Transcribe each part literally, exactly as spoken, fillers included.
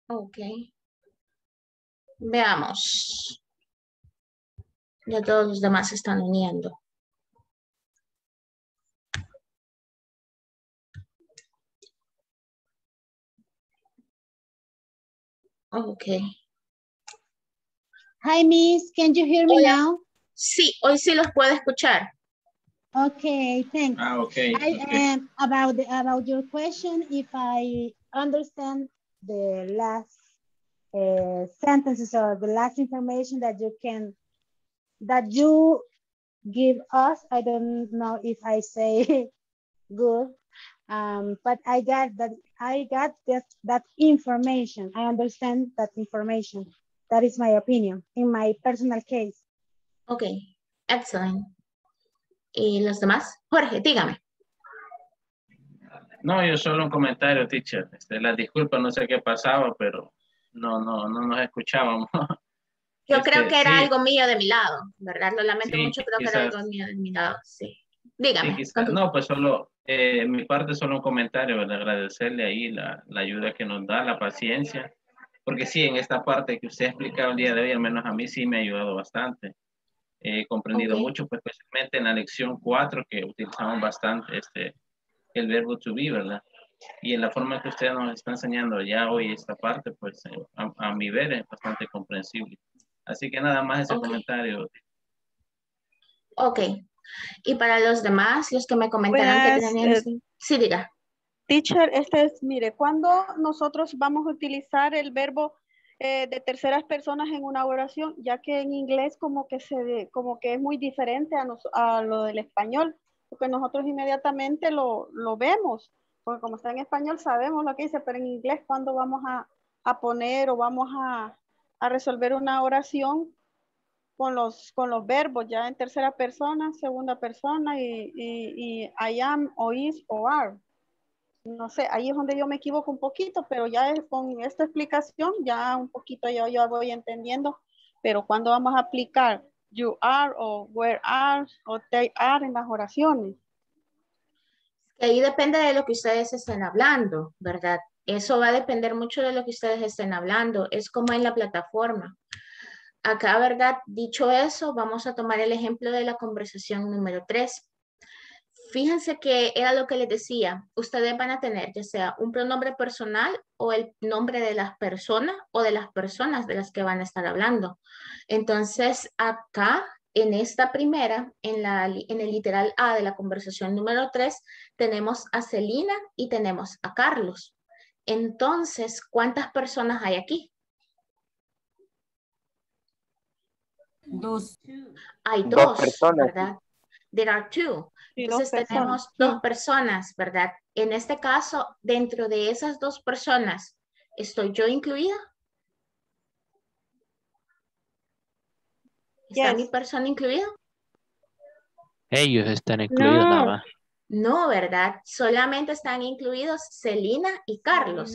Ok. Veamos. Ya todos los demás se están uniendo. Ok. Hi, Miss. Can you hear me Hola. now? Sí, hoy sí los puedo escuchar. Okay, thanks. Ah, okay. I okay. am about the, about your question. If I understand the last uh, sentences or the last information that you can that you give us, I don't know if I say good, um, but I got that I got that that information. I understand that information. That is my opinion in my personal case. Ok, excellent. ¿Y los demás? Jorge, dígame. No, yo solo un comentario, teacher. Este, las disculpas, no sé qué pasaba, pero no, no, no nos escuchábamos. Yo Este, creo que era sí, algo mío de mi lado, ¿verdad? Lo lamento sí, mucho, creo que era quizás, algo mío de mi lado, sí. sí, Dígame. quizás. Continúe. No, pues solo, eh, mi parte solo un comentario, ¿verdad? Agradecerle ahí la, la ayuda que nos da, la paciencia, porque sí, en esta parte que usted ha explicado el día de hoy, al menos a mí sí me ha ayudado bastante. He comprendido Ok. mucho, pues, especialmente en la lección cuatro, que utilizamos bastante este, el verbo to be, ¿verdad? Y en la forma que usted nos está enseñando ya hoy esta parte, pues eh, a, a mi ver es bastante comprensible. Así que nada más ese Ok. comentario. Ok. Y para los demás, los que me comentaron que Buenas, tenían... eh, Sí, diga. teacher, este es, mire, cuando nosotros vamos a utilizar el verbo eh, de terceras personas en una oración, ya que en inglés como que se, como que es muy diferente a, nos, a lo del español, porque nosotros inmediatamente lo, lo vemos, porque como está en español sabemos lo que dice, pero en inglés cuando vamos a, a poner o vamos a, a resolver una oración con los, con los verbos ya en tercera persona, segunda persona y, y, y I am o is o are. No sé, ahí es donde yo me equivoco un poquito, pero ya es, con esta explicación ya un poquito yo, yo voy entendiendo, pero cuando vamos a aplicar you are o where are o they are en las oraciones. Ahí depende de lo que ustedes estén hablando, ¿verdad? Eso va a depender mucho de lo que ustedes estén hablando. Es como en la plataforma. Acá, ¿verdad? Dicho eso, vamos a tomar el ejemplo de la conversación número tres. Fíjense que era lo que les decía. Ustedes van a tener ya sea un pronombre personal o el nombre de las personas o de las personas de las que van a estar hablando. Entonces, acá en esta primera, en, la, en el literal A de la conversación número tres, tenemos a Celina y tenemos a Carlos. Entonces, ¿cuántas personas hay aquí? Dos. Hay Dos dos, personas. ¿verdad? There are two. Sí, Entonces dos personas. tenemos Sí. dos personas, ¿verdad? En este caso, dentro de esas dos personas, ¿estoy yo incluida? ¿Está Yes. mi persona incluida? Ellos están incluidos nada No. más. No, ¿verdad? Solamente están incluidos Celina y Carlos.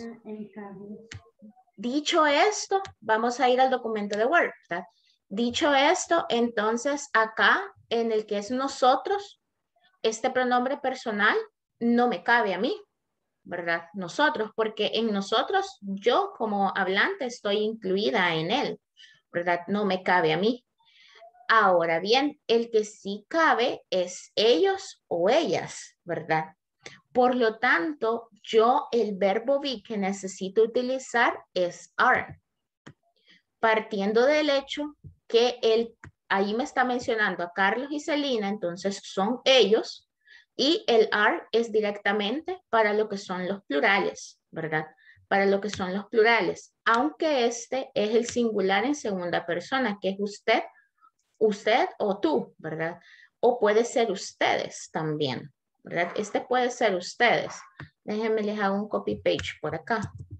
Dicho esto, vamos a ir al documento de Word, ¿verdad? Dicho esto, entonces acá, en el que es nosotros, este pronombre personal no me cabe a mí, ¿verdad? Nosotros, porque en nosotros, yo como hablante estoy incluida en él, ¿verdad? No me cabe a mí. Ahora bien, el que sí cabe es ellos o ellas, ¿verdad? Por lo tanto, yo el verbo be que necesito utilizar es are. Partiendo del hecho que él, ahí me está mencionando a Carlos y Celina, entonces son ellos, y el are es directamente para lo que son los plurales, ¿verdad? Para lo que son los plurales, aunque este es el singular en segunda persona, que es usted, usted o tú, ¿verdad? O puede ser ustedes también, ¿verdad? Este puede ser ustedes. Déjenme les hago un copy page por acá.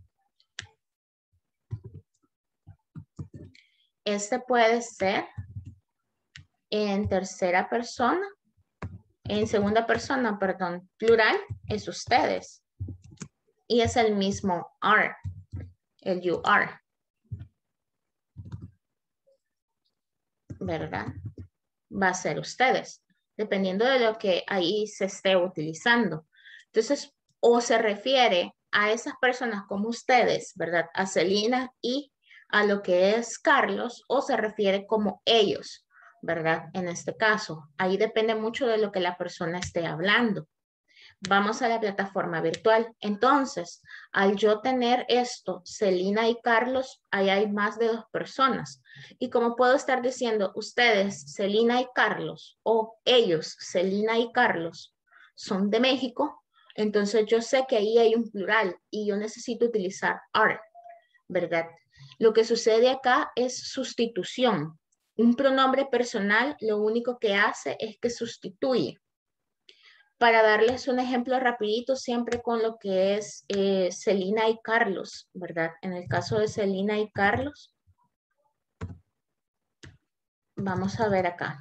Este puede ser en tercera persona, en segunda persona, perdón, plural, es ustedes. Y es el mismo are, el you are. ¿Verdad? Va a ser ustedes, dependiendo de lo que ahí se esté utilizando. Entonces, o se refiere a esas personas como ustedes, ¿verdad? A Celina y a lo que es Carlos, o se refiere como ellos, ¿verdad? En este caso, ahí depende mucho de lo que la persona esté hablando. Vamos a la plataforma virtual. Entonces, al yo tener esto, Celina y Carlos, ahí hay más de dos personas. Y como puedo estar diciendo, ustedes, Celina y Carlos, o ellos, Celina y Carlos, son de México, entonces yo sé que ahí hay un plural y yo necesito utilizar are, ¿verdad? Lo que sucede acá es sustitución. Un pronombre personal lo único que hace es que sustituye. Para darles un ejemplo rapidito, siempre con lo que es eh, Celina y Carlos, ¿verdad? En el caso de Celina y Carlos, vamos a ver acá.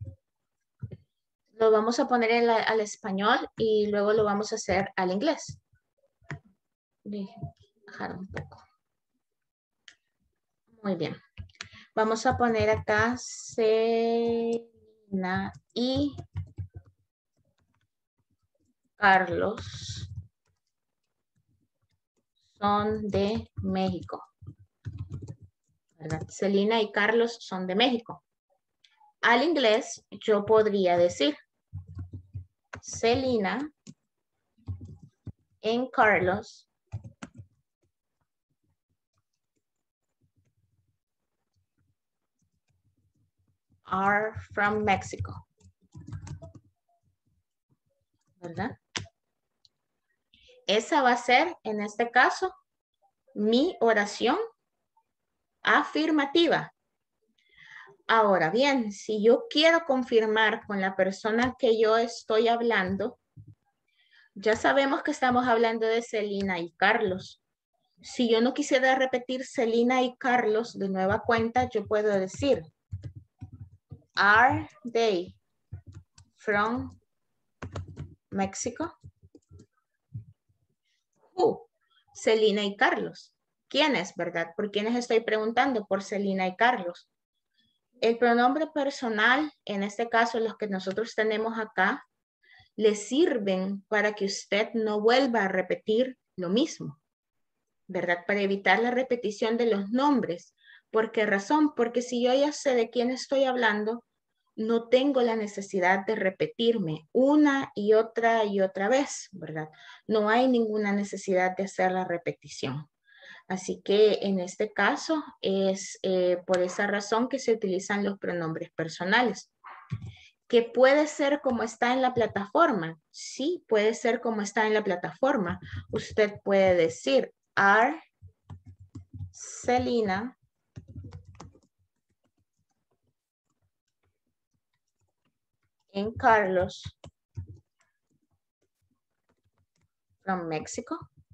Lo vamos a poner en la, al español y luego lo vamos a hacer al inglés. Voy a bajar un poco. Muy bien. Vamos a poner acá Celina y Carlos son de México, ¿verdad? Celina y Carlos son de México. Al inglés yo podría decir Celina and Carlos are from Mexico, ¿verdad? Esa va a ser, en este caso, mi oración afirmativa. Ahora bien, si yo quiero confirmar con la persona que yo estoy hablando, ya sabemos que estamos hablando de Celina y Carlos. Si yo no quisiera repetir Celina y Carlos de nueva cuenta, yo puedo decir, are they from Mexico? Who? Celina y Carlos. ¿Quiénes, verdad? ¿Por quiénes estoy preguntando? Por Celina y Carlos. El pronombre personal, en este caso los que nosotros tenemos acá, le sirven para que usted no vuelva a repetir lo mismo, ¿verdad? Para evitar la repetición de los nombres. ¿Por qué razón? Porque si yo ya sé de quién estoy hablando, no tengo la necesidad de repetirme una y otra y otra vez, ¿verdad? No hay ninguna necesidad de hacer la repetición. Así que en este caso es eh, por esa razón que se utilizan los pronombres personales. ¿Que puede ser como está en la plataforma? Sí, puede ser como está en la plataforma. Usted puede decir, are Celina and Carlos from Mexico.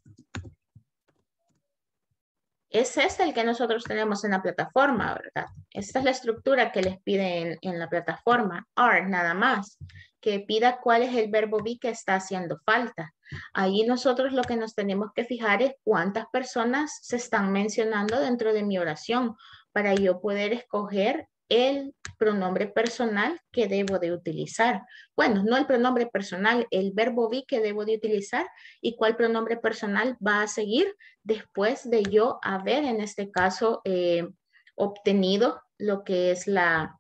Ese es el que nosotros tenemos en la plataforma, ¿verdad? Esta es la estructura que les piden en, en la plataforma. Are, nada más. Que pida cuál es el verbo be que está haciendo falta. Ahí nosotros lo que nos tenemos que fijar es cuántas personas se están mencionando dentro de mi oración para yo poder escoger el pronombre personal que debo de utilizar. Bueno, no el pronombre personal, el verbo be que debo de utilizar y cuál pronombre personal va a seguir después de yo haber, en este caso, eh, obtenido lo que es la,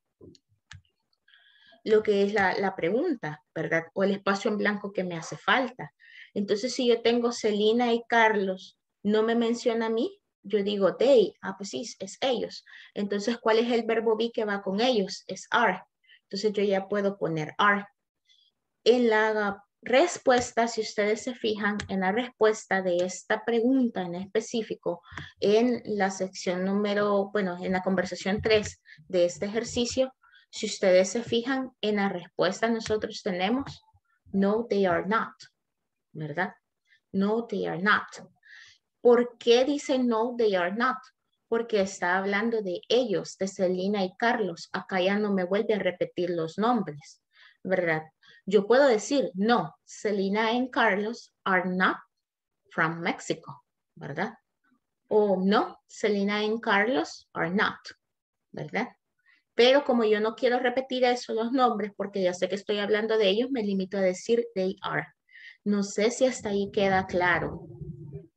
lo que es la, la pregunta, ¿verdad? O el espacio en blanco que me hace falta. Entonces, si yo tengo Celina y Carlos, no me menciona a mí, yo digo they, ah, pues sí, es ellos. Entonces, ¿cuál es el verbo be que va con ellos? Es are. Entonces, yo ya puedo poner are. En la respuesta, si ustedes se fijan en la respuesta de esta pregunta en específico, en la sección número, bueno, en la conversación tres de este ejercicio, si ustedes se fijan en la respuesta, nosotros tenemos no, they are not, ¿verdad? No, they are not. ¿Por qué dice no, they are not? Porque está hablando de ellos, de Celina y Carlos. Acá ya no me vuelve a repetir los nombres, ¿verdad? Yo puedo decir, no, Celina and Carlos are not from Mexico, ¿verdad? O no, Celina and Carlos are not, ¿verdad? Pero como yo no quiero repetir eso, los nombres, porque ya sé que estoy hablando de ellos, me limito a decir they are. No sé si hasta ahí queda claro.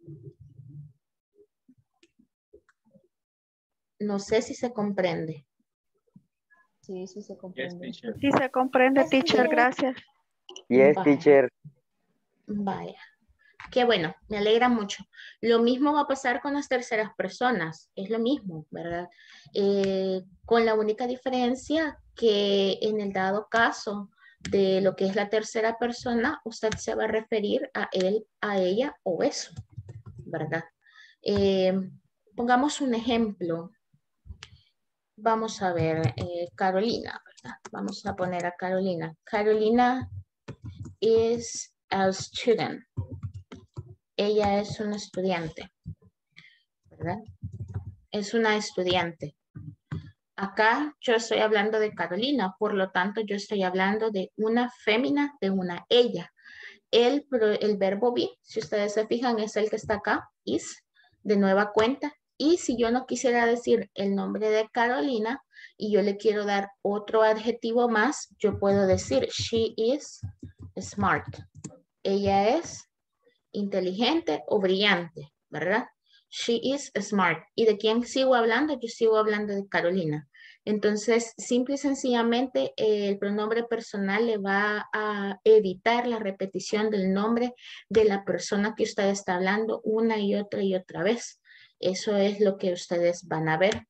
No sé si se comprende. Sí, sí se Yes, comprende. teacher. Sí se comprende, Yes, teacher, teacher. gracias. Yes, Vaya. teacher. Vaya. Qué bueno, me alegra mucho. Lo mismo va a pasar con las terceras personas, es lo mismo, ¿verdad? Eh, con la única diferencia que en el dado caso de lo que es la tercera persona, usted se va a referir a él, a ella o eso, ¿verdad? Eh, pongamos un ejemplo. Vamos a ver, eh, Carolina, ¿verdad? Vamos a poner a Carolina. Carolina is a student. Ella es una estudiante, ¿verdad? Es una estudiante. Acá yo estoy hablando de Carolina, por lo tanto yo estoy hablando de una fémina, de una ella. El, el verbo be, si ustedes se fijan, es el que está acá, is, de nueva cuenta. Y si yo no quisiera decir el nombre de Carolina y yo le quiero dar otro adjetivo más, yo puedo decir she is smart. Ella es inteligente o brillante, ¿verdad? She is smart. ¿Y de quién sigo hablando? Yo sigo hablando de Carolina. Entonces, simple y sencillamente, eh, el pronombre personal le va a evitar la repetición del nombre de la persona que usted está hablando una y otra y otra vez. Eso es lo que ustedes van a ver.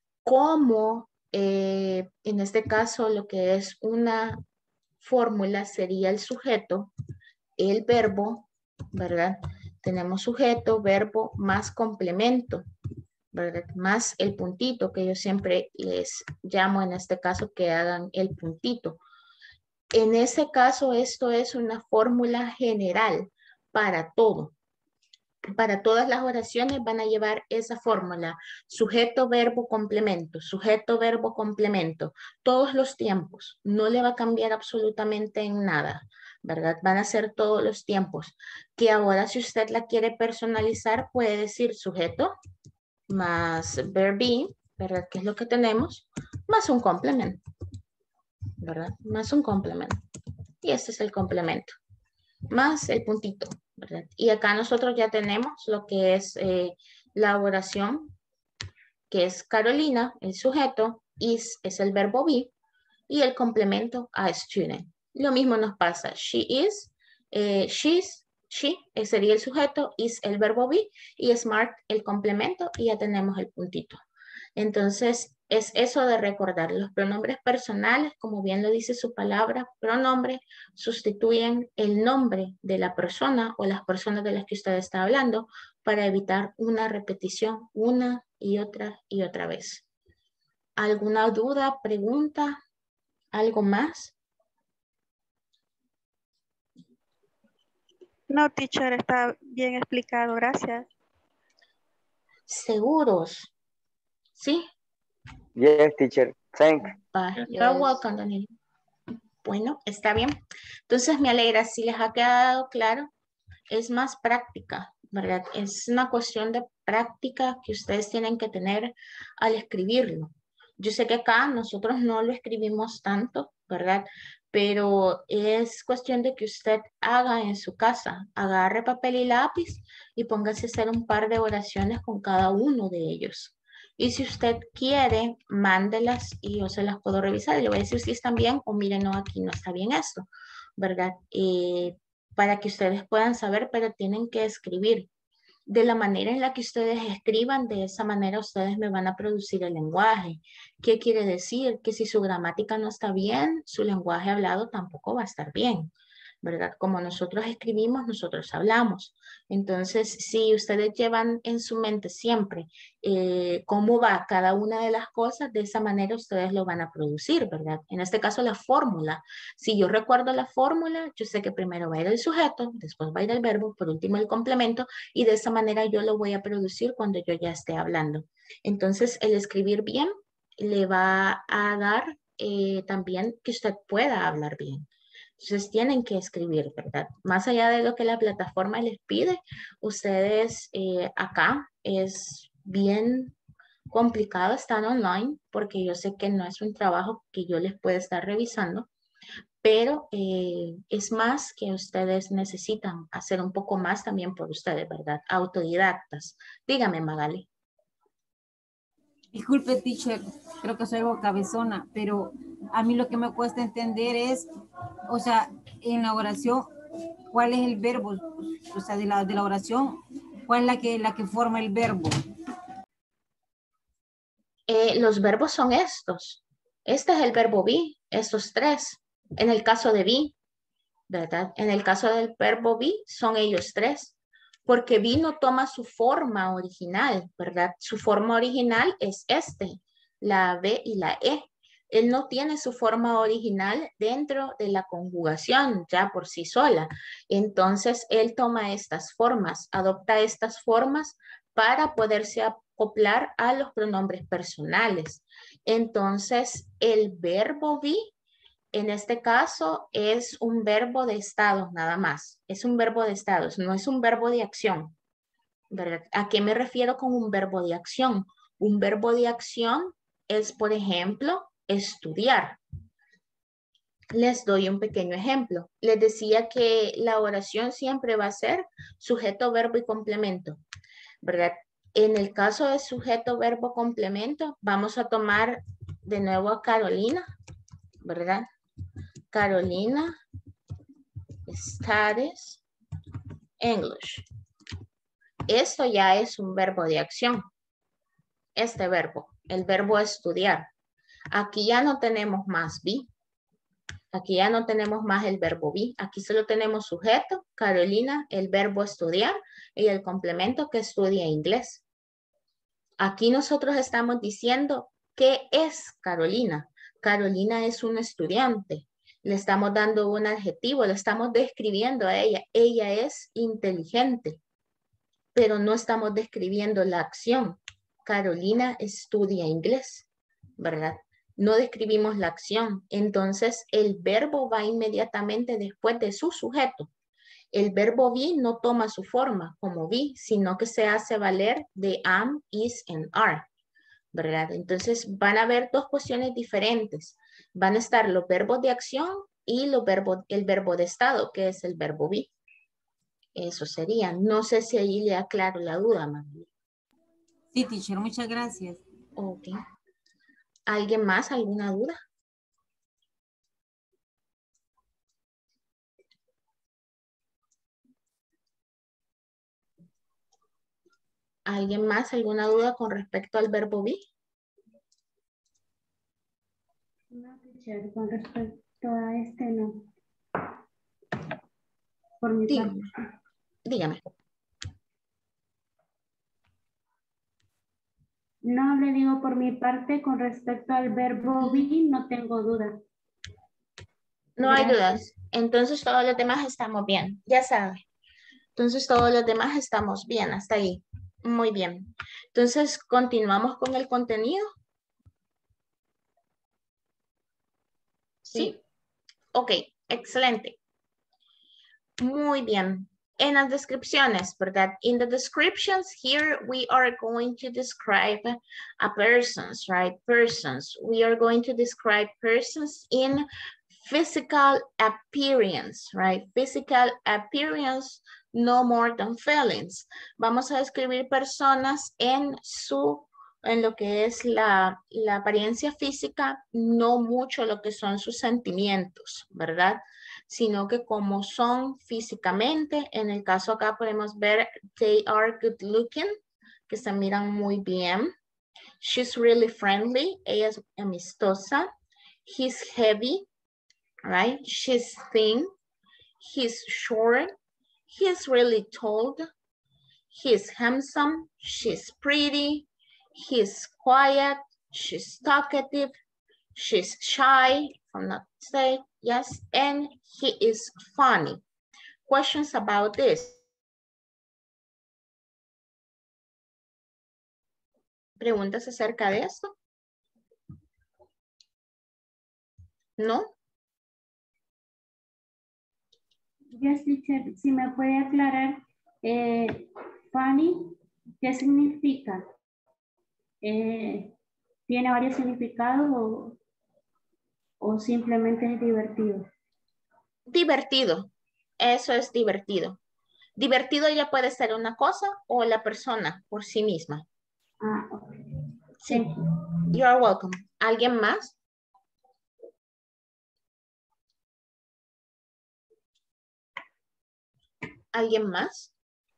Como eh, en este caso lo que es una fórmula sería el sujeto, el verbo, ¿verdad? Tenemos sujeto, verbo, más complemento, ¿verdad? Más el puntito, que yo siempre les llamo en este caso que hagan el puntito. En ese caso, esto es una fórmula general para todo. Para todas las oraciones van a llevar esa fórmula. Sujeto, verbo, complemento. Sujeto, verbo, complemento. Todos los tiempos. No le va a cambiar absolutamente en nada, ¿verdad? Van a ser todos los tiempos. Que ahora si usted la quiere personalizar, puede decir sujeto más verb be, ¿verdad? Que es lo que tenemos, más un complemento, ¿verdad? Más un complemento. Y este es el complemento. Más el puntito, ¿verdad? Y acá nosotros ya tenemos lo que es eh, la oración, que es Carolina, el sujeto, is es el verbo be, y el complemento a student. Lo mismo nos pasa, she is, eh, she's, she sería el sujeto, is el verbo be, y smart el complemento, y ya tenemos el puntito. Entonces, es eso de recordar. Los pronombres personales, como bien lo dice su palabra, pronombre, sustituyen el nombre de la persona o las personas de las que usted está hablando para evitar una repetición una y otra y otra vez. ¿Alguna duda, pregunta? ¿Algo más? No, teacher, está bien explicado, gracias. ¿Seguros? ¿Sí? Yes, teacher. Thanks. Bye. You're welcome, Daniel. Bueno, está bien. Entonces me alegra si les ha quedado claro. Es más práctica, ¿verdad? Es una cuestión de práctica que ustedes tienen que tener al escribirlo. Yo sé que acá nosotros no lo escribimos tanto, ¿verdad? Pero es cuestión de que usted haga en su casa, agarre papel y lápiz y póngase a hacer un par de oraciones con cada uno de ellos. Y si usted quiere, mándelas y yo se las puedo revisar. Y le voy a decir si están bien o miren, no, aquí no está bien esto, ¿verdad? Eh, para que ustedes puedan saber, pero tienen que escribir. De la manera en la que ustedes escriban, de esa manera ustedes me van a producir el lenguaje. ¿Qué quiere decir? Que si su gramática no está bien, su lenguaje hablado tampoco va a estar bien, ¿verdad? Como nosotros escribimos, nosotros hablamos. Entonces, si ustedes llevan en su mente siempre eh, cómo va cada una de las cosas, de esa manera ustedes lo van a producir, ¿verdad? En este caso, la fórmula. Si yo recuerdo la fórmula, yo sé que primero va a ir el sujeto, después va a ir el verbo, por último el complemento, y de esa manera yo lo voy a producir cuando yo ya esté hablando. Entonces, el escribir bien le va a dar eh, también que usted pueda hablar bien. Entonces tienen que escribir, ¿verdad? Más allá de lo que la plataforma les pide, ustedes eh, acá es bien complicado estar online porque yo sé que no es un trabajo que yo les pueda estar revisando, pero eh, es más que ustedes necesitan hacer un poco más también por ustedes, ¿verdad? Autodidactas. Dígame, Magali. Disculpe, teacher, creo que soy algo cabezona, pero a mí lo que me cuesta entender es, o sea, en la oración, ¿cuál es el verbo? O sea, de la, de la oración, ¿cuál es la que, la que forma el verbo? Eh, los verbos son estos. Este es el verbo be, estos tres. En el caso de be, ¿verdad? En el caso del verbo be, son ellos tres. Porque be no toma su forma original, ¿verdad? Su forma original es este, la B y la E. Él no tiene su forma original dentro de la conjugación ya por sí sola. Entonces, él toma estas formas, adopta estas formas para poderse acoplar a los pronombres personales. Entonces, el verbo be en este caso es un verbo de estados nada más. Es un verbo de estados, no es un verbo de acción, ¿verdad? ¿A qué me refiero con un verbo de acción? Un verbo de acción es, por ejemplo, estudiar. Les doy un pequeño ejemplo. Les decía que la oración siempre va a ser sujeto, verbo y complemento, ¿verdad? En el caso de sujeto, verbo, complemento, vamos a tomar de nuevo a Carolina, ¿verdad? Carolina studies English. Esto ya es un verbo de acción. Este verbo, el verbo estudiar. Aquí ya no tenemos más be. Aquí ya no tenemos más el verbo be. Aquí solo tenemos sujeto, Carolina, el verbo estudiar y el complemento que estudia inglés. Aquí nosotros estamos diciendo ¿qué es Carolina? Carolina es una estudiante. Le estamos dando un adjetivo, le estamos describiendo a ella. Ella es inteligente, pero no estamos describiendo la acción. Carolina estudia inglés, ¿verdad? No describimos la acción. Entonces, el verbo va inmediatamente después de su sujeto. El verbo be no toma su forma como be, sino que se hace valer de am, is, and are, ¿verdad? Entonces van a haber dos cuestiones diferentes. Van a estar los verbos de acción y los verbos, el verbo de estado, que es el verbo be. Eso sería. No sé si ahí le aclaro la duda, María. Sí, teacher, muchas gracias. Ok. ¿Alguien más? ¿Alguna duda? ¿Alguien más? ¿Alguna duda con respecto al verbo be? No, teacher, con respecto a este no. Por mi Dígame. parte. Dígame. No, le digo por mi parte, con respecto al verbo be, no tengo duda. No hay Gracias. dudas. Entonces todos los demás estamos bien. Ya sabe. Entonces todos los demás estamos bien hasta ahí. Muy bien. Entonces continuamos con el contenido. ¿Sí? Ok, excelente. Muy bien. En las descripciones, ¿verdad? In the descriptions here, we are going to describe a persons, right? Persons. We are going to describe persons in physical appearance, right? Physical appearance, no more than feelings. Vamos a describir personas en su, en lo que es la, la apariencia física, no mucho lo que son sus sentimientos, ¿verdad? Sino que como son físicamente, en el caso acá podemos ver, they are good looking, que se miran muy bien. She's really friendly, ella es amistosa. He's heavy, right? She's thin, he's short, he's really tall, he's handsome, she's pretty, he's quiet, she's talkative, she's shy, if I'm not mistaken, yes, and he is funny. Questions about this? ¿Preguntas acerca de esto? ¿No? Yes, teacher, si me puede aclarar, eh, funny, ¿qué significa? Eh, ¿Tiene varios significados o, o simplemente es divertido? Divertido. Eso es divertido. Divertido ya puede ser una cosa o la persona por sí misma. Ah, ok. Sí, Thank you. you are welcome. ¿Alguien más? ¿Alguien más?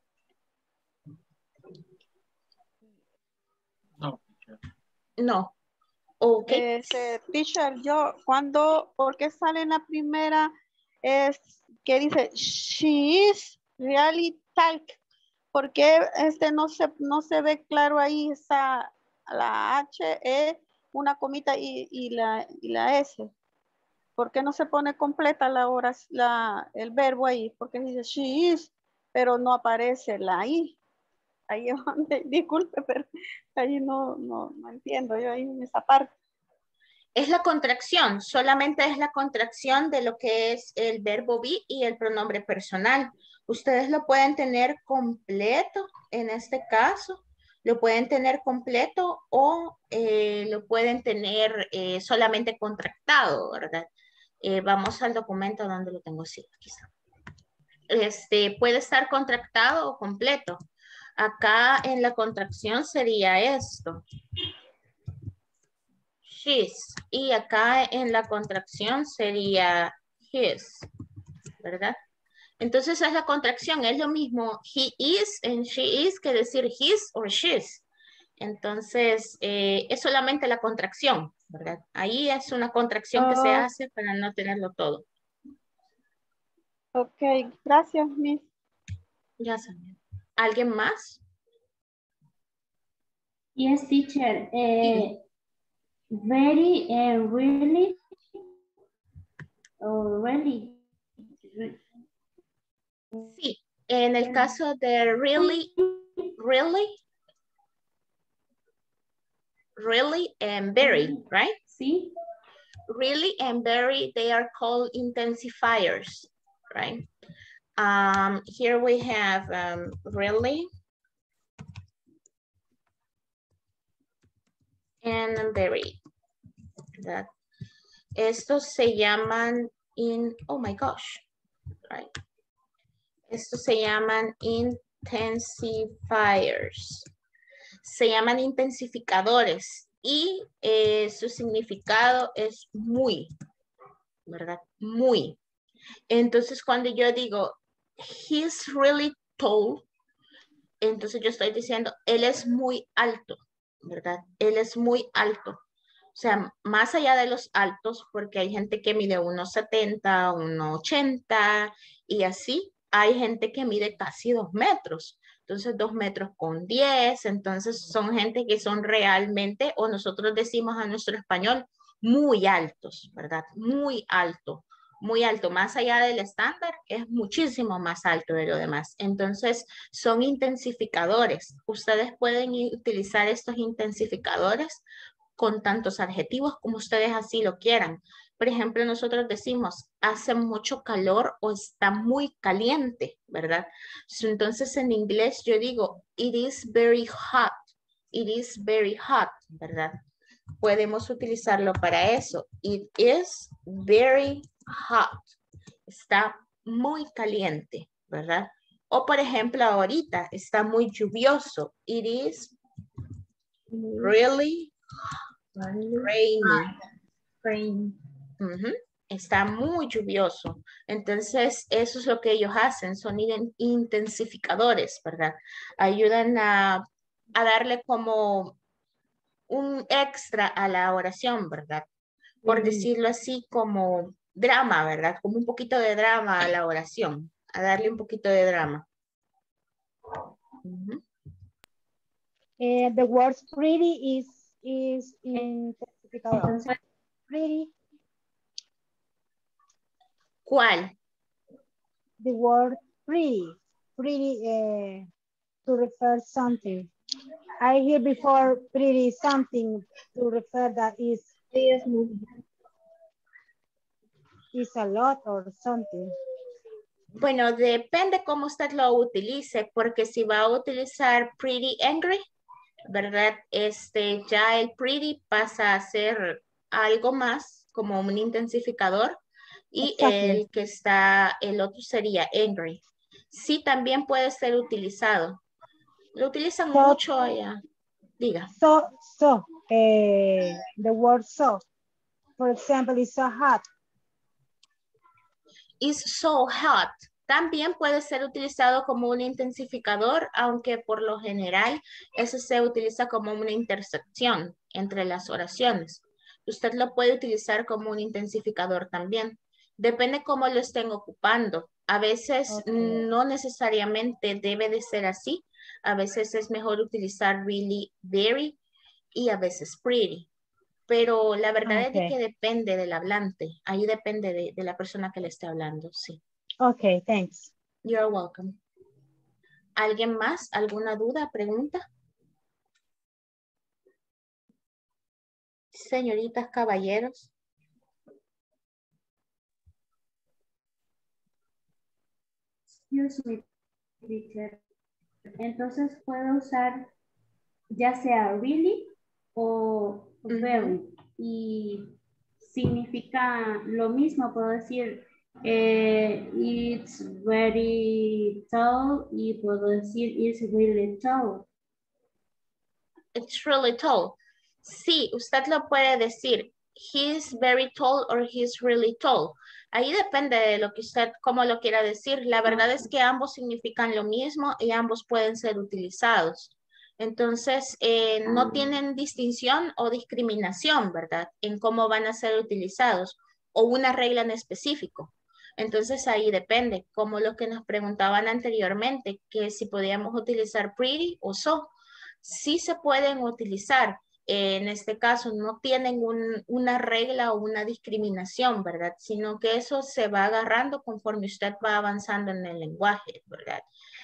No, teacher. No. Ok. Este, teacher, yo, cuando, ¿por qué sale en la primera? Es que dice, she is really talk. ¿Por qué este no se, no se ve claro ahí esa, la H, E, una comita y, y, la, y la S? ¿Por qué no se pone completa la hora, la, el verbo ahí? Porque dice she is, pero no aparece la I. Ahí es donde, disculpe, pero ahí no, no, no entiendo yo ahí en esa parte. Es la contracción, solamente es la contracción de lo que es el verbo be y el pronombre personal. Ustedes lo pueden tener completo en este caso, lo pueden tener completo o eh, lo pueden tener eh, solamente contractado, ¿verdad? Eh, vamos al documento donde lo tengo, sí, aquí está. Este, puede estar contractado o completo. Acá en la contracción sería esto. She's. Y acá en la contracción sería his, ¿verdad? Entonces es la contracción, es lo mismo he is and she is que decir his or she's. Entonces eh, es solamente la contracción, ¿verdad? Ahí es una contracción que se Oh, hace para no tenerlo todo. ok, gracias, Miss. Ya saben. ¿Alguien más? Yes, teacher. Eh, very and really. Oh, really. Sí. En el caso de really, really, really and very, right? Sí. Really and very, they are called intensifiers, right? Um, here we have um, really and very. That. Estos se llaman in, oh my gosh, right? Estos se llaman intensifiers. Se llaman intensificadores y eh, su significado es muy, ¿verdad? Muy. Entonces, cuando yo digo, he's really tall, entonces yo estoy diciendo, él es muy alto, ¿verdad? Él es muy alto. O sea, más allá de los altos, porque hay gente que mide uno setenta, uno ochenta y así. Hay gente que mide casi dos metros. Entonces, dos metros con diez. Entonces, son gente que son realmente, o nosotros decimos a nuestro español, muy altos, ¿verdad? Muy alto, muy alto. Más allá del estándar, es muchísimo más alto de lo demás. Entonces, son intensificadores. Ustedes pueden utilizar estos intensificadores con tantos adjetivos como ustedes así lo quieran. Por ejemplo, nosotros decimos, hace mucho calor o está muy caliente, ¿verdad? Entonces, en inglés yo digo, it is very hot. It is very hot, ¿verdad? Podemos utilizarlo para eso. It is very hot. Está muy caliente, ¿verdad? O, por ejemplo, ahorita está muy lluvioso. It is really rainy. Rain. Uh-huh. Está muy lluvioso. Entonces, eso es lo que ellos hacen. Son intensificadores, ¿verdad? Ayudan a, a darle como un extra a la oración, ¿verdad? Por Mm. decirlo así, como drama, ¿verdad? Como un poquito de drama a la oración. A darle un poquito de drama. Uh-huh. Uh, the word pretty is is intensificador. Entonces, Pretty. ¿Cuál? The word pretty. Pretty uh, to refer something. I hear before pretty something to refer that is is a lot or something. Bueno, depende cómo usted lo utilice, porque si va a utilizar pretty angry, ¿verdad? Este, ya el pretty pasa a ser algo más como un intensificador y Exactly. el que está, el otro sería angry. Sí, también puede ser utilizado. Lo utilizan So, mucho allá. Diga. So, so, eh, the word so. For example, it's so hot. It's so hot. También puede ser utilizado como un intensificador, aunque por lo general eso se utiliza como una intersección entre las oraciones. Usted lo puede utilizar como un intensificador también. Depende cómo lo estén ocupando. A veces Okay. no necesariamente debe de ser así. A veces es mejor utilizar really, very y a veces pretty. Pero la verdad es de Okay. que depende del hablante. Ahí depende de, de la persona que le esté hablando, sí. Okay, thanks. You're welcome. ¿Alguien más? ¿Alguna duda, pregunta? Señoritas, caballeros. Excuse me, teacher. Entonces puedo usar ya sea really o very. Ujú. Y significa lo mismo, puedo decir eh, it's very tall y puedo decir it's really tall. It's really tall. Sí, usted lo puede decir. He's very tall or he's really tall. Ahí depende de lo que usted, cómo lo quiera decir. La verdad es que ambos significan lo mismo y ambos pueden ser utilizados. Entonces, eh, no tienen distinción o discriminación, ¿verdad? En cómo van a ser utilizados o una regla en específico. Entonces, ahí depende, como lo que nos preguntaban anteriormente, que si podíamos utilizar pretty o so. Sí se pueden utilizar. Eh, en este caso no tienen un, una regla o una discriminación, ¿verdad? Sino que eso se va agarrando conforme usted va avanzando en el lenguaje, ¿verdad?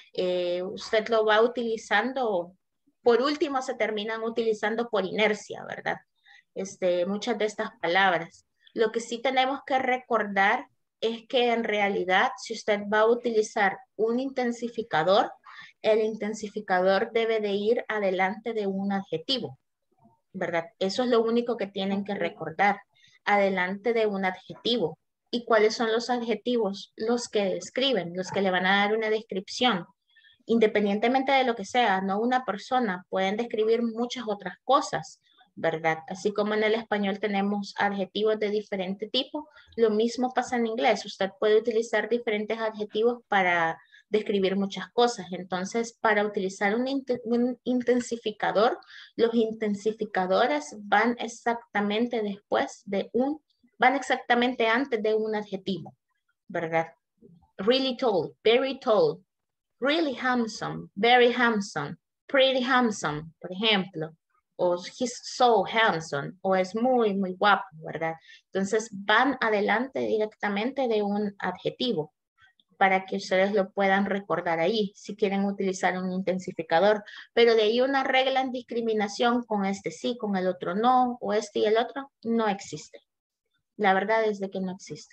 Eh, usted lo va utilizando, por último se terminan utilizando por inercia, ¿verdad? Este, muchas de estas palabras. Lo que sí tenemos que recordar es que en realidad si usted va a utilizar un intensificador, el intensificador debe de ir adelante de un adjetivo, ¿verdad? Eso es lo único que tienen que recordar, adelante de un adjetivo. ¿Y cuáles son los adjetivos? Los que describen, los que le van a dar una descripción. Independientemente de lo que sea, no una persona, pueden describir muchas otras cosas, ¿verdad? Así como en el español tenemos adjetivos de diferente tipo, lo mismo pasa en inglés. Usted puede utilizar diferentes adjetivos para describir muchas cosas. Entonces, para utilizar un, int- un intensificador, los intensificadores van exactamente después de un, van exactamente antes de un adjetivo, ¿verdad? Really tall, very tall, really handsome, very handsome, pretty handsome, por ejemplo, o he's so handsome, o es muy, muy guapo, ¿verdad? Entonces van adelante directamente de un adjetivo para que ustedes lo puedan recordar ahí, si quieren utilizar un intensificador, pero de ahí una regla en discriminación con este sí, con el otro no, o este y el otro, no existe. La verdad es de que no existe.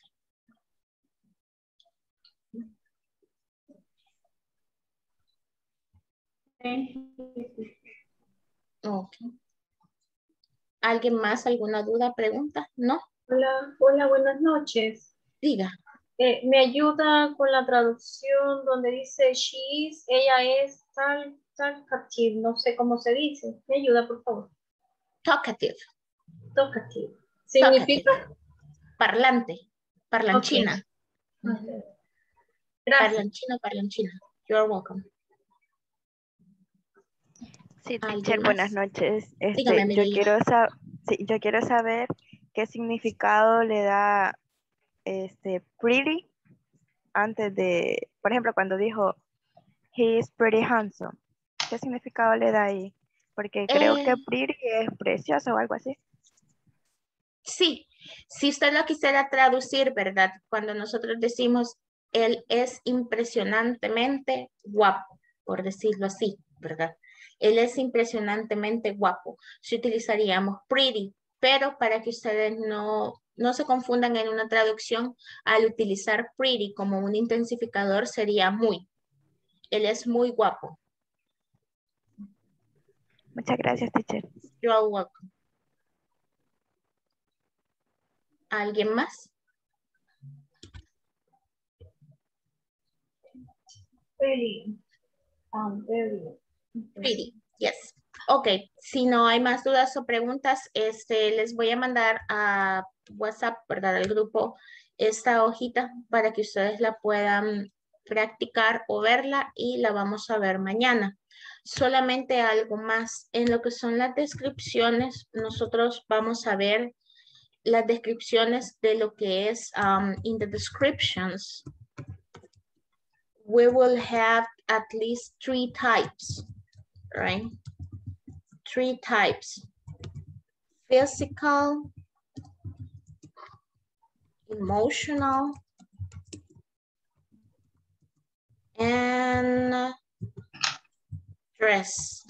Thank you. Ok. ¿Alguien más? ¿Alguna duda, pregunta? ¿No? Hola, hola, buenas noches. Diga. Eh, ¿me ayuda con la traducción donde dice she is, ella es tal, talkative, no sé cómo se dice? ¿Me ayuda, por favor? Talkative. Talkative. Talkative. ¿Significa? Parlante. Parlanchina. Okay. Gracias. Parlanchina, parlanchina. You're welcome. Sí, teacher, ¿Alguien buenas más? noches. Este, Dígame, mi yo niña. quiero sa- sí, yo quiero saber qué significado le da este pretty antes de, por ejemplo, cuando dijo he is pretty handsome. ¿Qué significado le da ahí? Porque creo Eh, que pretty es precioso o algo así. sí, si usted lo quisiera traducir, ¿verdad? Cuando nosotros decimos él es impresionantemente guapo, por decirlo así, ¿verdad? Él es impresionantemente guapo. Si utilizaríamos pretty, pero para que ustedes no, no se confundan en una traducción, al utilizar pretty como un intensificador sería muy. Él es muy guapo. Muchas gracias, teacher. You're welcome. ¿Alguien más? Pretty. Um, very. Pretty, yes. Ok, si no hay más dudas o preguntas, este, les voy a mandar a WhatsApp, ¿verdad? Al grupo esta hojita para que ustedes la puedan practicar o verla y la vamos a ver mañana. Solamente algo más, en lo que son las descripciones, nosotros vamos a ver las descripciones de lo que es um, in the descriptions. We will have at least three types, right? Three types: physical, emotional, and dressed.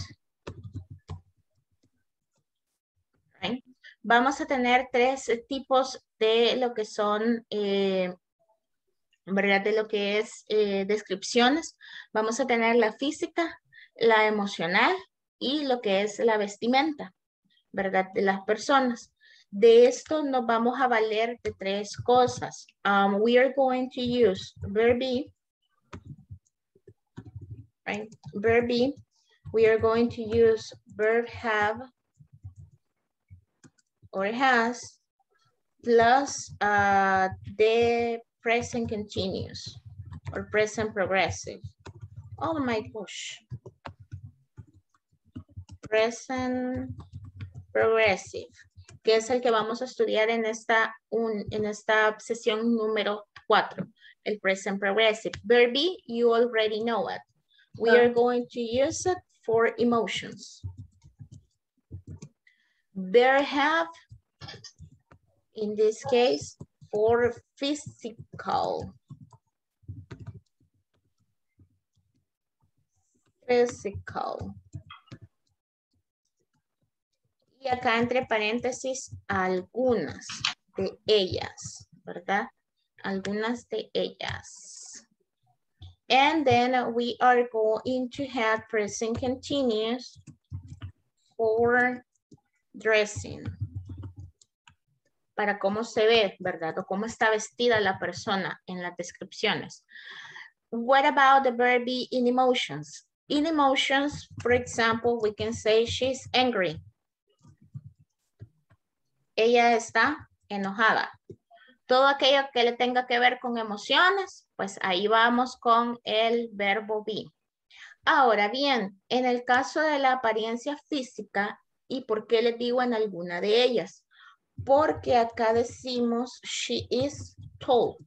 Right? Vamos a tener tres tipos de lo que son, eh, ¿verdad? De lo que es eh, descripciones. Vamos a tener la física, la emocional y lo que es la vestimenta, ¿verdad? De las personas. De esto nos vamos a valer de tres cosas. Um, we are going to use verb be, right? Verb be. We are going to use verb have or has plus uh, the present continuous or present progressive. Oh my gosh. Present progressive, que es el que vamos a estudiar en esta, un, en esta sesión número cuatro, el present progressive. Verb be, you already know it. We are going to use it for emotions. Verb have, in this case, for physical. Physical. Y acá entre paréntesis, algunas de ellas, ¿verdad? Algunas de ellas. And then we are going to have present continuous for dressing. Para cómo se ve, ¿verdad? O cómo está vestida la persona en las descripciones. What about the verb be in emotions? In emotions, for example, we can say she's angry. Ella está enojada. Todo aquello que le tenga que ver con emociones, pues ahí vamos con el verbo be. Ahora bien, en el caso de la apariencia física, ¿y por qué les digo en alguna de ellas? Porque acá decimos she is tall.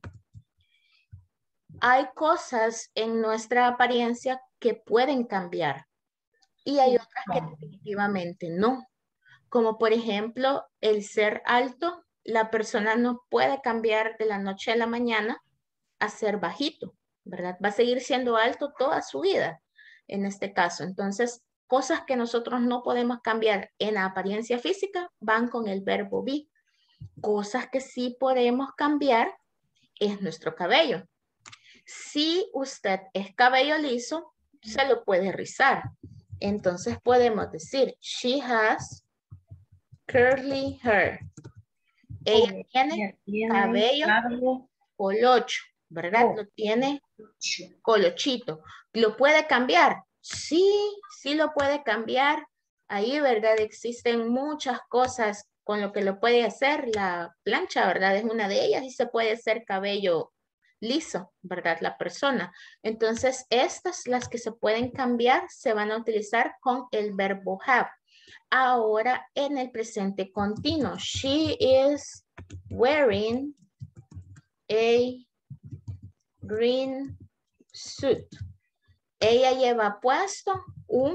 Hay cosas en nuestra apariencia que pueden cambiar y hay otras que definitivamente no. Como por ejemplo, el ser alto, la persona no puede cambiar de la noche a la mañana a ser bajito, ¿verdad? Va a seguir siendo alto toda su vida en este caso. Entonces, cosas que nosotros no podemos cambiar en la apariencia física van con el verbo be. Cosas que sí podemos cambiar es nuestro cabello. Si usted es cabello liso, se lo puede rizar. Entonces podemos decir, she has curly hair. Ella oh, tiene, tiene cabello largo. Colocho, ¿verdad? Oh. Lo tiene colochito. ¿Lo puede cambiar? Sí, sí lo puede cambiar. Ahí, ¿verdad? Existen muchas cosas con lo que lo puede hacer. La plancha, ¿verdad? Es una de ellas y se puede hacer cabello liso, ¿verdad? La persona. Entonces, estas, las que se pueden cambiar, se van a utilizar con el verbo have. Ahora, en el presente continuo, she is wearing a green suit. Ella lleva puesto un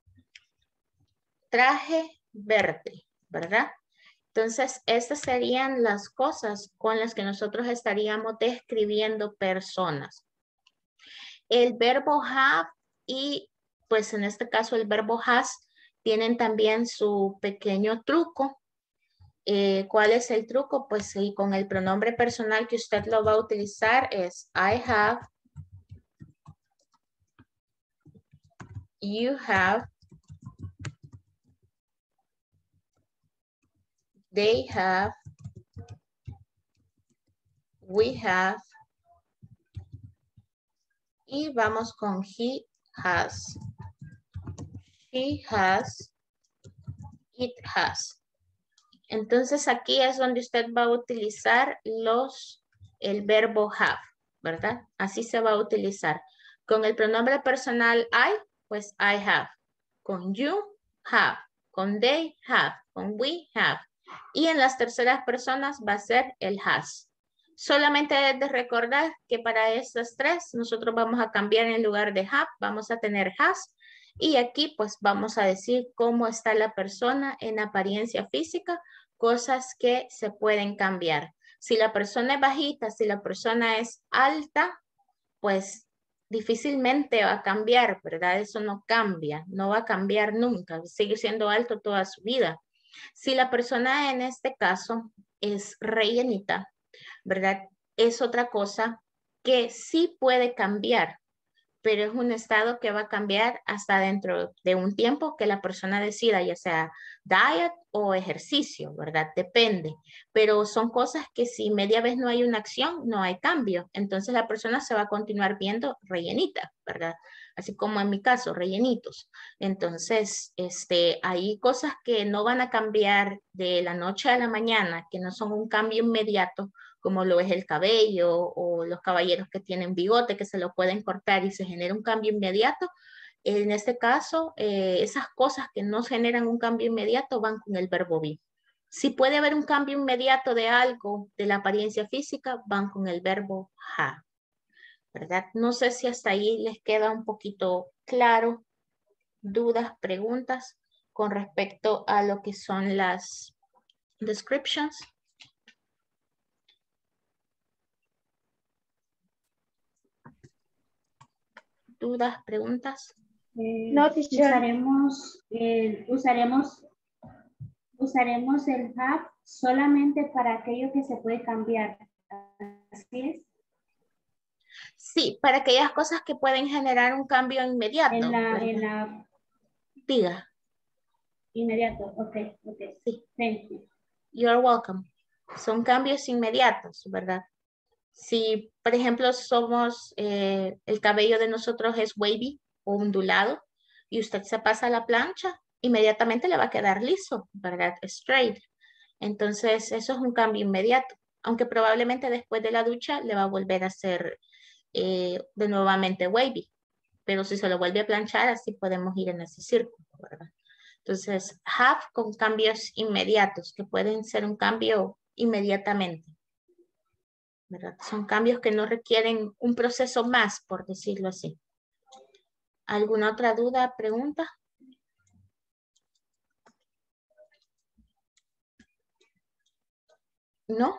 traje verde, ¿verdad? Entonces, estas serían las cosas con las que nosotros estaríamos describiendo personas. El verbo have y, pues en este caso, el verbo has tienen también su pequeño truco. Eh, ¿Cuál es el truco? Pues sí, con el pronombre personal que usted lo va a utilizar es I have, you have, they have, we have, y vamos con he has. She has, it has. Entonces aquí es donde usted va a utilizar los, el verbo have, ¿verdad? Así se va a utilizar. Con el pronombre personal I, pues I have. Con you, have. Con they, have. Con we, have. Y en las terceras personas va a ser el has. Solamente es de recordar que para estas tres nosotros vamos a cambiar en lugar de have, vamos a tener has. Y aquí pues vamos a decir cómo está la persona en apariencia física, cosas que se pueden cambiar. Si la persona es bajita, si la persona es alta, pues difícilmente va a cambiar, ¿verdad? Eso no cambia, no va a cambiar nunca, sigue siendo alto toda su vida. Si la persona en este caso es rellenita, ¿verdad? Es otra cosa que sí puede cambiar, pero es un estado que va a cambiar hasta dentro de un tiempo que la persona decida, ya sea diet o ejercicio, ¿verdad? Depende, pero son cosas que si media vez no hay una acción, no hay cambio, entonces la persona se va a continuar viendo rellenita, ¿verdad? Así como en mi caso, rellenitos. Entonces, este, hay cosas que no van a cambiar de la noche a la mañana, que no son un cambio inmediato, como lo es el cabello o los caballeros que tienen bigote, que se lo pueden cortar y se genera un cambio inmediato. En este caso, eh, esas cosas que no generan un cambio inmediato van con el verbo be. Si puede haber un cambio inmediato de algo, de la apariencia física, van con el verbo have, ¿verdad? No sé si hasta ahí les queda un poquito claro, dudas, preguntas con respecto a lo que son las descriptions. ¿Dudas, preguntas? Eh, No, teacher. usaremos, eh, usaremos, usaremos el have solamente para aquello que se puede cambiar. Así es. Sí, para aquellas cosas que pueden generar un cambio inmediato. En la, ¿verdad? en la... Diga. Inmediato, ok, ok. Sí. Thank you. You're welcome. Son cambios inmediatos, ¿verdad? Si, por ejemplo, somos, eh, el cabello de nosotros es wavy o ondulado y usted se pasa a la plancha, inmediatamente le va a quedar liso, ¿verdad? Straight. Entonces, eso es un cambio inmediato, aunque probablemente después de la ducha le va a volver a ser eh, de nuevamente wavy. Pero si se lo vuelve a planchar, así podemos ir en ese círculo, ¿verdad? Entonces, have con cambios inmediatos, que pueden ser un cambio inmediatamente, ¿verdad? Son cambios que no requieren un proceso más, por decirlo así. ¿Alguna otra duda, pregunta? ¿No?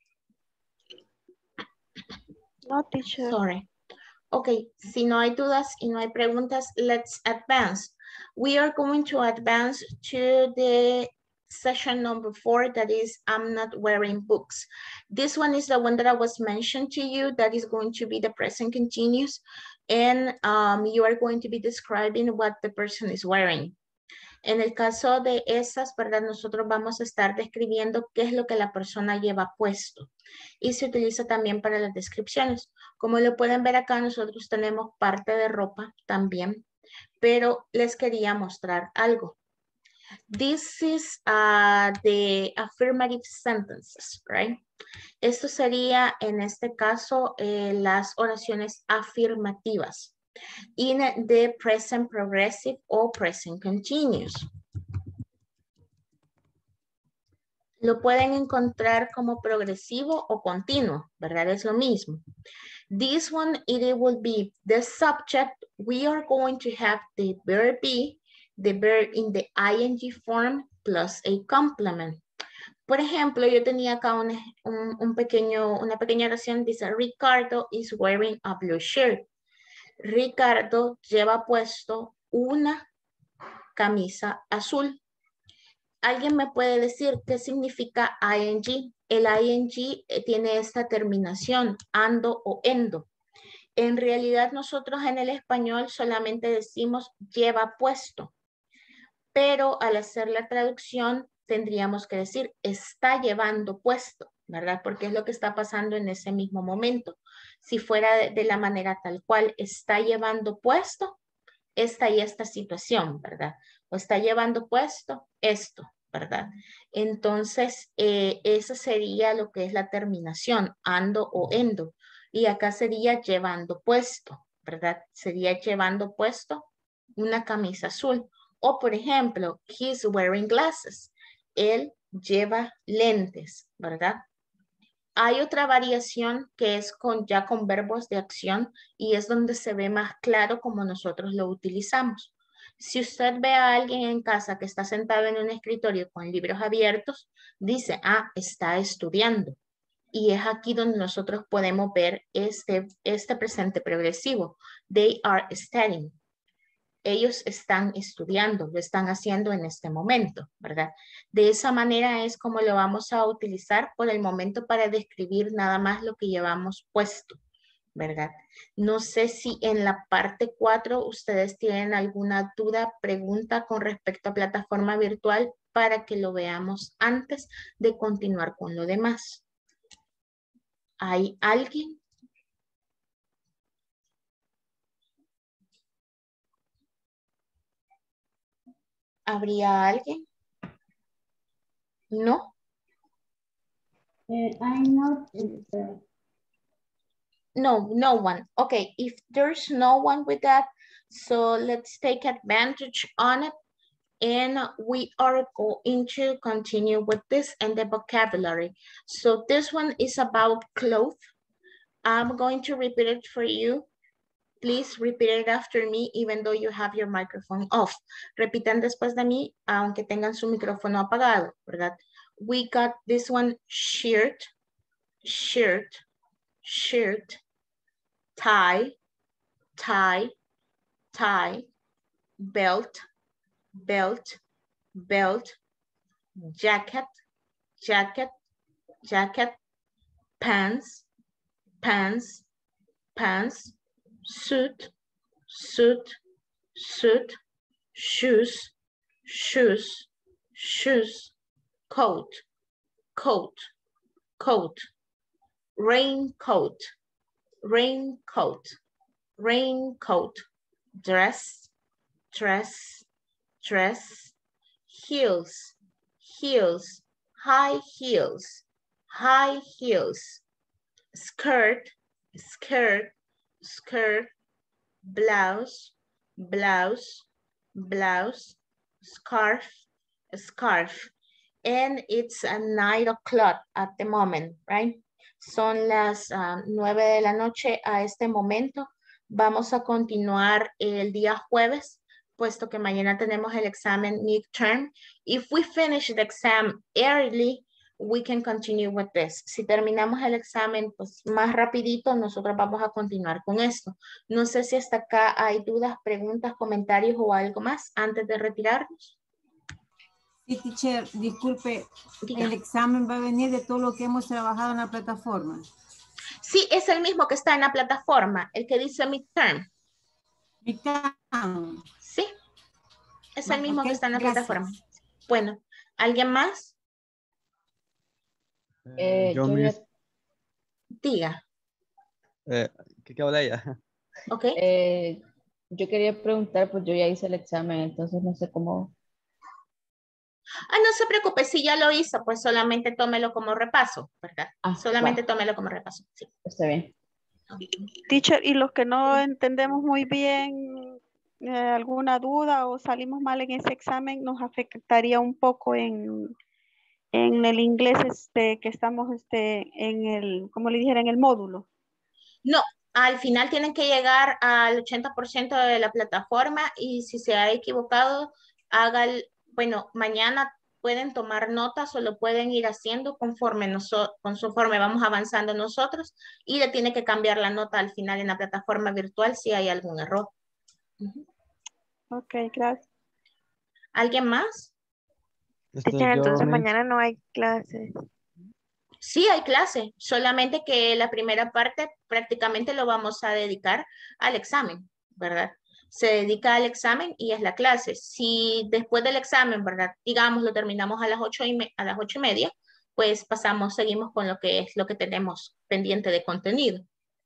No, teacher. Sorry. Okay, si no hay dudas y no hay preguntas, let's advance. We are going to advance to the session number four, that is, I'm not wearing books. This one is the one that I was mentioned to you, that is going to be the present continuous, and um, you are going to be describing what the person is wearing. En el caso de esas, ¿verdad? Nosotros vamos a estar describiendo qué es lo que la persona lleva puesto. Y se utiliza también para las descripciones. Como lo pueden ver acá, nosotros tenemos parte de ropa también. Pero les quería mostrar algo. This is uh, the affirmative sentences, right? Esto sería, en este caso, eh, las oraciones afirmativas. In the present progressive or present continuous. Lo pueden encontrar como progresivo o continuo, ¿verdad? Es lo mismo. This one, it will be the subject. We are going to have the verb be, the verb in the ing form plus a complement. Por ejemplo, yo tenía acá un, un, un pequeño, una pequeña oración, dice Ricardo is wearing a blue shirt. Ricardo lleva puesto una camisa azul. ¿Alguien me puede decir qué significa ing? El ing tiene esta terminación, ando o endo. En realidad nosotros en el español solamente decimos lleva puesto, pero al hacer la traducción tendríamos que decir está llevando puesto, ¿verdad? Porque es lo que está pasando en ese mismo momento. Si fuera de, de la manera tal cual está llevando puesto esta y esta situación, ¿verdad? O está llevando puesto esto, ¿verdad? Entonces, eh, esa sería lo que es la terminación, ando o endo. Y acá sería llevando puesto, ¿verdad? Sería llevando puesto una camisa azul. O, por ejemplo, he's wearing glasses. Él lleva lentes, ¿verdad? Hay otra variación que es con, ya con verbos de acción y es donde se ve más claro cómo nosotros lo utilizamos. Si usted ve a alguien en casa que está sentado en un escritorio con libros abiertos, dice, ah, está estudiando. Y es aquí donde nosotros podemos ver este, este presente progresivo. They are studying. Ellos están estudiando, lo están haciendo en este momento, ¿verdad? De esa manera es como lo vamos a utilizar por el momento para describir nada más lo que llevamos puesto, ¿verdad? No sé si en la parte cuatro ustedes tienen alguna duda, pregunta con respecto a plataforma virtual para que lo veamos antes de continuar con lo demás. ¿Hay alguien? ¿Habría alguien? ¿No? Uh, I'm not uh, No, no one. Okay, if there's no one with that, so let's take advantage on it. And we are going to continue with this and the vocabulary. So this one is about clothes. I'm going to repeat it for you. Please repeat it after me, even though you have your microphone off. Repitan después de mí, aunque tengan su micrófono apagado, ¿verdad? We got this one, shirt, shirt, shirt, tie, tie, tie, belt, belt, belt, jacket, jacket, jacket, pants, pants, pants, suit, suit, suit, shoes, shoes, shoes, coat, coat, coat, raincoat, raincoat, raincoat, dress, dress, dress, heels, heels, high heels, high heels, skirt, skirt, skirt, blouse, blouse, blouse, scarf, scarf. And it's a nine o'clock at the moment, right? Son las uh, nueve de la noche a este momento. Vamos a continuar el día jueves, puesto que mañana tenemos el examen midterm. If we finish the exam early, we can continue with this. Si terminamos el examen pues más rapidito, nosotros vamos a continuar con esto. No sé si hasta acá hay dudas, preguntas, comentarios o algo más antes de retirarnos. Sí, teacher, disculpe, Diga. el examen va a venir de todo lo que hemos trabajado en la plataforma. Sí, es el mismo que está en la plataforma, el que dice midterm. Midterm. Sí, es el mismo Okay, que está en la gracias. plataforma. Bueno, ¿alguien más? Eh, yo yo mis... ya- Diga. Eh, ¿qué, qué habla ella? Ok. eh, yo quería preguntar, pues yo ya hice el examen, entonces no sé cómo. Ah, no se preocupe, si ya lo hizo, pues solamente tómelo como repaso, ¿verdad? Ah, Solamente va. tómelo como repaso. Sí. Está bien. Teacher, y los que no entendemos muy bien eh, alguna duda o salimos mal en ese examen, nos afectaría un poco en, en el inglés este, que estamos este, en el, como le dijera, en el módulo. No, al final tienen que llegar al ochenta por ciento de la plataforma y si se ha equivocado, haga el, bueno, mañana pueden tomar notas o lo pueden ir haciendo conforme, noso, conforme vamos avanzando nosotros y le tiene que cambiar la nota al final en la plataforma virtual si hay algún error. Uh-huh. Ok, gracias. ¿Alguien más? Este, Teacher, yo entonces mis- mañana no hay clases. Sí, hay clase, solamente que la primera parte prácticamente lo vamos a dedicar al examen, ¿verdad? Se dedica al examen y es la clase. Si después del examen, ¿verdad? Digamos, lo terminamos a las ocho y, me, a las ocho y media, pues pasamos, seguimos con lo que es lo que tenemos pendiente de contenido.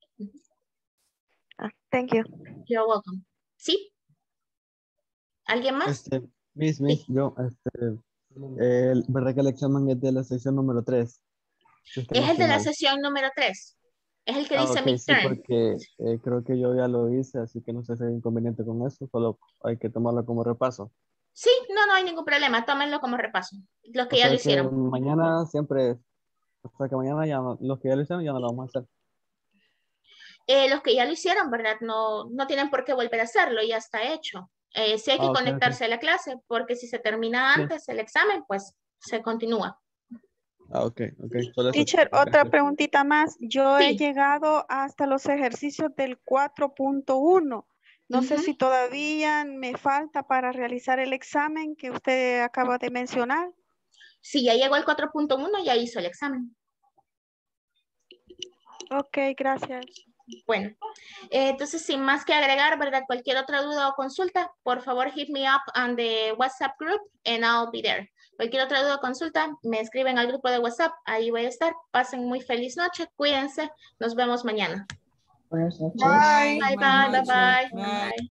Ah, thank you. You're welcome. ¿Sí? ¿Alguien más? Este, Miss, Miss, Sí. yo, este, Eh, ¿verdad que el examen es de la sección número tres? Es el de la sesión número tres. Es el que Ah, dice ok, sí, midterm. porque eh, creo que yo ya lo hice, así que no sé si hay inconveniente con eso, solo hay que tomarlo como repaso. Sí, no, no hay ningún problema. Tómenlo como repaso. Los que O ya sea lo que hicieron. mañana siempre, o sea que mañana ya no- los que ya lo hicieron ya no lo vamos a hacer. Eh, los que ya lo hicieron, ¿verdad? No, no tienen por qué volver a hacerlo, ya está hecho. Eh, sí hay que Ah, ok, ok. conectarse a la clase, porque si se termina Sí. antes el examen, pues se continúa. Ah, ok, ok. Solo eso. Teacher, Ok. otra preguntita más. Yo he Sí. llegado hasta los ejercicios del cuatro punto uno. No sé Ujú. si todavía me falta para realizar el examen que usted acaba de mencionar. Si ya llegó al cuatro punto uno, ya hizo el examen. Ok, gracias. Bueno, eh, entonces sin más que agregar, ¿verdad? Cualquier otra duda o consulta, por favor hit me up on the WhatsApp group and I'll be there. Cualquier otra duda o consulta, me escriben al grupo de WhatsApp, ahí voy a estar. Pasen muy feliz noche, cuídense, nos vemos mañana. Buenas noches. Bye, bye, bye, Buenas bye, noches. bye. Bye.